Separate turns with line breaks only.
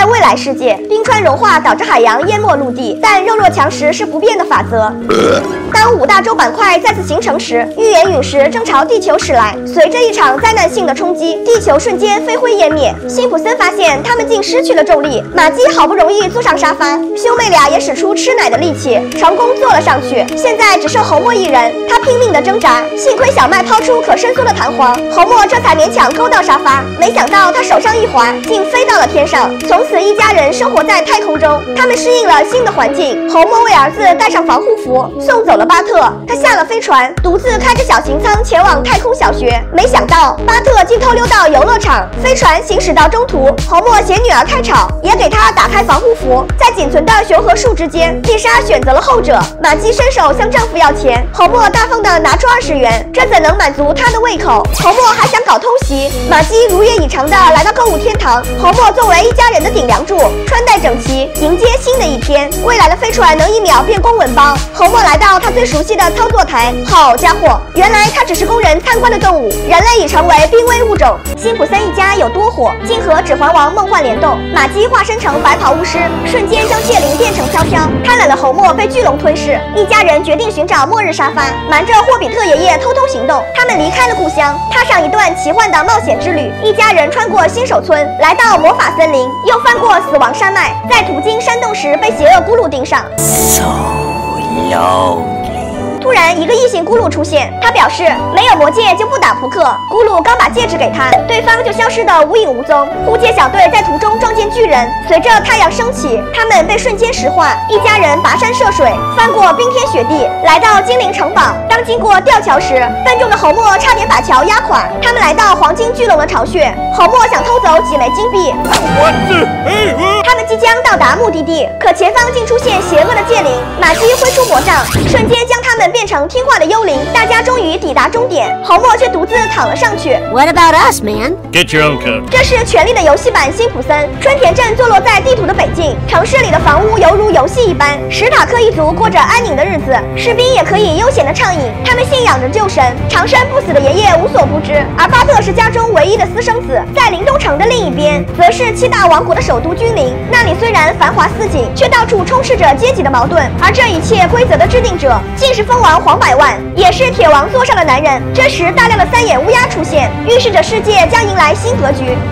在未来世界，冰川融化导致海洋淹没陆地，但弱肉强食是不变的法则。当5大洲板块再次形成时，预言陨石正朝地球驶来。随着一场灾难性的冲击，地球瞬间飞灰烟灭。辛普森发现他们竟失去了重力，玛姬好不容易坐上沙发，兄妹俩也使出吃奶的力气，成功坐了上去。现在只剩侯默一人，他拼命地挣扎，幸亏小麦抛出可伸缩的弹簧，侯默这才勉强勾到沙发。没想到他手上一滑，竟飞到了天上。从此一家人生活在太空中，他们适应了新的环境。侯默为儿子戴上防护服，送走了巴特。他下了飞船，独自开着小型舱前往太空小学。没想到巴特竟偷溜到游乐场。飞船行驶到中途，侯默嫌女儿太吵，也给她打开防护服。在仅存的熊和树之间，丽莎选择了后者。玛姬伸手向丈夫要钱，侯默大方地拿出20元，这怎能满足他的胃口？侯默还想搞偷袭，玛姬如愿以偿地来到购物天堂。侯默作为一家人的顶梁柱，穿戴整齐，迎接新的一天。未来的飞船能1秒变公文包。侯默来到他最熟悉的操作台，好家伙，原来他只是供人参观的动物，人类已成为濒危物种。辛普森一家有多火，竟和指环王梦幻联动。玛姬化身成白袍巫师，瞬间将谢灵变成飘飘。贪婪的侯默被巨龙吞噬，一家人决定寻找末日沙发，瞒着霍比特爷爷偷偷行动。他们离开了故乡，踏上一段奇幻的冒险之旅。一家人穿过新手村，来到魔法森林，又翻过死亡山脉，在途经山洞时被邪恶咕噜盯上。突然，一个异性咕噜出现，他表示没有魔戒就不打扑克。咕噜刚把戒指给他，对方就消失得无影无踪。护戒小队在途中撞见巨人，随着太阳升起，他们被瞬间石化。一家人跋山涉水，翻过冰天雪地，来到精灵城堡。当经过吊桥时，笨重的侯默差点把桥压垮。他们来到黄金巨龙的巢穴，侯默想偷走几枚金币。他们即将到达目的地，可前方竟出现邪恶的戒灵。玛姬挥出魔杖，瞬间将他们变成听话的幽灵。大家终于抵达终点，侯默却独自躺了上去。
What about us, man?
Get your own coat.
这是《权力的游戏》版辛普森。春田镇坐落在地图的北境，城市里的房屋犹如游戏一般。史塔克一族过着安宁的日子，士兵也可以悠闲的畅饮。他们信仰着旧神，长生不死的爷爷无所不知。而巴特是家中唯一的私生子。在林东城的另一边，则是7大王国的首都君临。那里虽然繁华似锦，却到处充斥着阶级的矛盾。而这一切规则的制定者，竟是蜂王黄百万，也是铁王座上的男人。这时，大量的3眼乌鸦出现，预示着世界将迎来新格局。